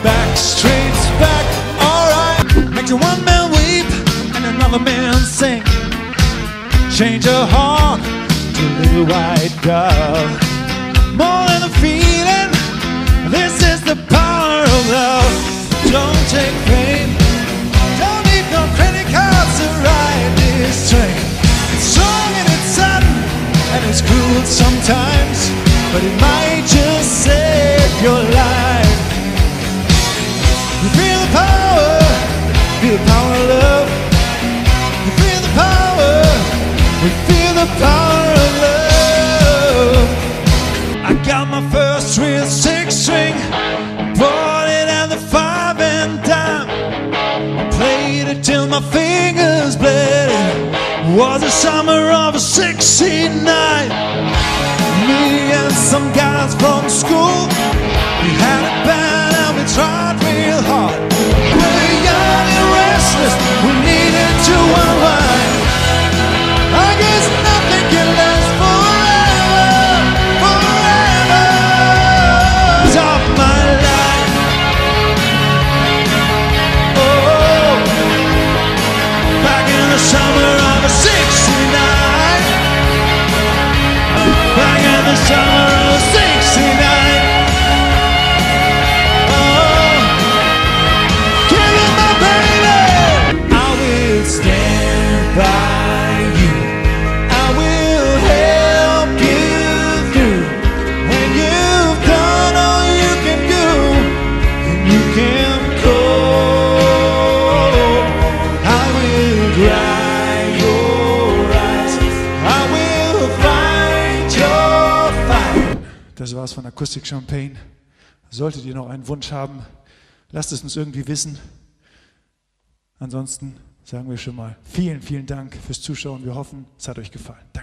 Backstreet's back, alright. Makes one man weep and another man sing. Change a hawk to a little white dove. More than a feeling, this is the power of love. Don't take pain, don't need no credit cards to ride this train. It's strong and it's sudden and it's cruel sometimes, but it might just save your life. You feel the power of love. You feel the power, we feel the power of love. I got my first real 6-string, bought it at the 5 and dime. I played it till my fingers bled. It was the summer of '69. Me and some guys from school, we had a band and we tried real hard. We were young and restless, we needed to unwind. I guess nothing can last forever, forever. It's of my life. Oh, back in the summer of '69. Back in the summer of '69. Oh, give it my baby. I will stand by you. I will help you through. When you've done all you can do, and you can go. I will dry your eyes. I will fight your fight. Das war's von Akustik Champagne. Solltet ihr noch einen Wunsch haben, lasst es uns irgendwie wissen. Ansonsten sagen wir schon mal vielen, vielen Dank fürs Zuschauen. Wir hoffen, es hat euch gefallen.